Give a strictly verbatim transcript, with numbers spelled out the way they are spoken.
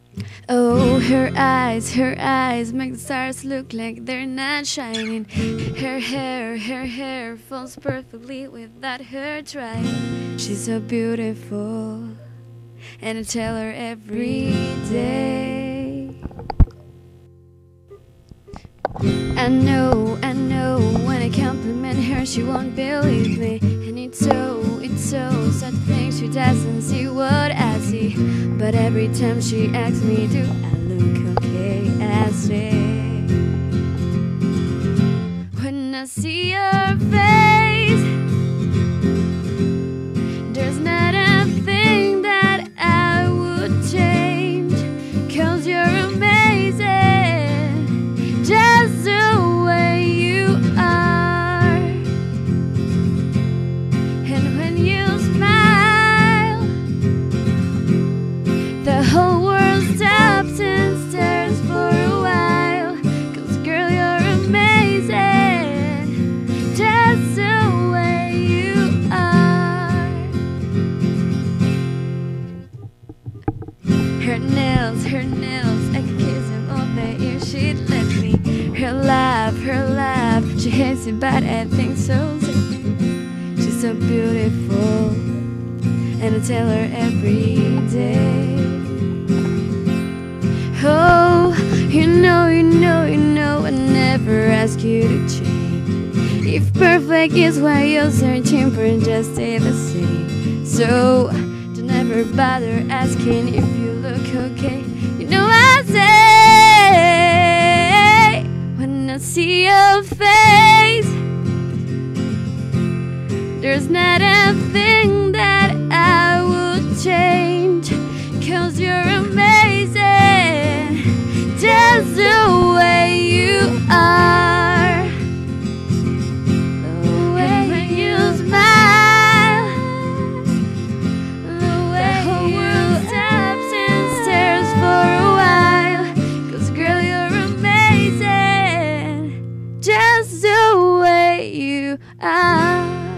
Oh, her eyes, her eyes make the stars look like they're not shining. Her hair, her hair falls perfectly without her trying. She's so beautiful, and I tell her every day. I know, I know, when I compliment her she won't believe me. And it's so, it's so sad to think she doesn't see what I see. But every time she asks me, do I look okay, I say, when I see your face, there's not a thing that I would change. 'Cause you're amazing, just the way you are. And when you smile, the whole world stops and stares for a while. 'Cause girl, you're amazing, just the way you are. Her nails, her nails, I could kiss them all day if she'd let me. Her laugh, her laugh, she hates it but I think so too. She's so beautiful, and I tell her every day. Oh, you know, you know, you know, I never ask you to change. If perfect is why you're searching for, just stay the same. So don't ever bother asking if you look okay. You know I say, when I see your face, there's not a thing that I would change. 'Cause you're amazing, just the way you are. The way when you smile, the way the whole world stops and stares for a while. 'Cause girl, you're amazing, just the way you are.